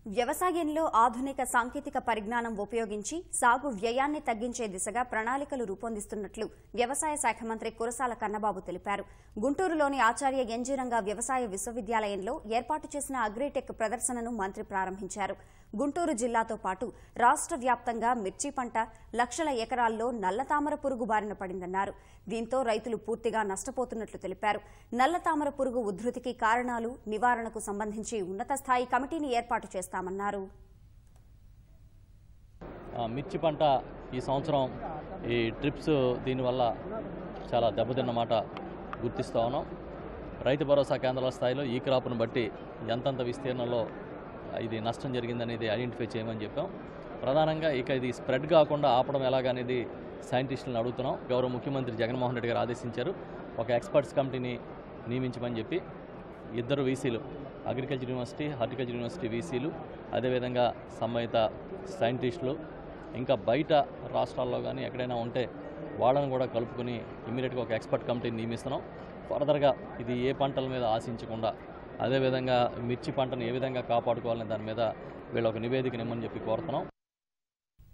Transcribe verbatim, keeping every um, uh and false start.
వ్యవసాయంలో ఆధునిక సాంకేతిక పరిజ్ఞానం ఉపయోగించి సాగు వ్యయాన్ని తగ్గించే దిశగా ప్రణాళికలు రూపొందిస్తున్నట్లు వ్యవసాయ శాఖ మంత్రి కురసాల కన్నబాబు తెలిపారు. గుంటూరులోని ఆచార్య ఎన్జీ రంగా వ్యవసాయ విశ్వవిద్యాలయంలో ఏర్పాటు చేసిన అగ్రిటెక్ ప్రదర్శనను మంత్రి ప్రారంభించారు. గుంటూరు జిల్లాతో పాటు రాష్ట్ర వ్యాప్తంగా మిర్చి పంట లక్షల ఎకరాల్లో నల్లతామర పురుగు బారిన పడిందన్నారు. దీంతో రైతులు పూర్తిగా నష్టపోతున్నట్లు తెలిపారు. నల్లతామర పురుగు ఉధృతికి కారణాలు, నివారణకు సంబంధించి ఉన్నత స్థాయి కమిటీని ఏర్పాటు చేస్తామన్నారు. మిర్చి పంట ఈ సంవత్సరం ఈ ట్రిప్స్ దీనివల్ల చాలా దెబ్బతిన్నమాట గుర్తిస్తూ ఉన్నాం. రైతు భరోసా కేంద్రాల స్థాయిలో ఈ క్రాప్ను బట్టి ఎంతంత విస్తీర్ణంలో ఇది నష్టం జరిగిందనేది ఐడెంటిఫై చేయమని చెప్పాం. ప్రధానంగా ఇక ఇది స్ప్రెడ్ కాకుండా ఆపడం ఎలాగనేది సైంటిస్టులను అడుగుతున్నాం. గౌరవ ముఖ్యమంత్రి జగన్మోహన్ రెడ్డి గారు ఆదేశించారు. ఒక ఎక్స్పర్ట్స్ కమిటీని నియమించమని చెప్పి ఇద్దరు వీసీలు, అగ్రికల్చర్ యూనివర్సిటీ, హార్టికల్చర్ యూనివర్సిటీ వీసీలు, అదేవిధంగా సంబంధిత సైంటిస్టులు, ఇంకా బయట రాష్ట్రాల్లో కానీ ఎక్కడైనా ఉంటే వాళ్ళని కూడా కలుపుకొని ఇమ్మీడియట్గా ఒక ఎక్స్పర్ట్ కమిటీని నియమిస్తున్నాం. ఫర్దర్గా ఇది ఏ పంటల మీద ఆశించకుండా అదేవిధంగా మిర్చి పంటను ఏ విధంగా కాపాడుకోవాలనే దాని మీద వీళ్ళు ఒక నివేదికనిమ్మని చెప్పి కోరుతున్నాం.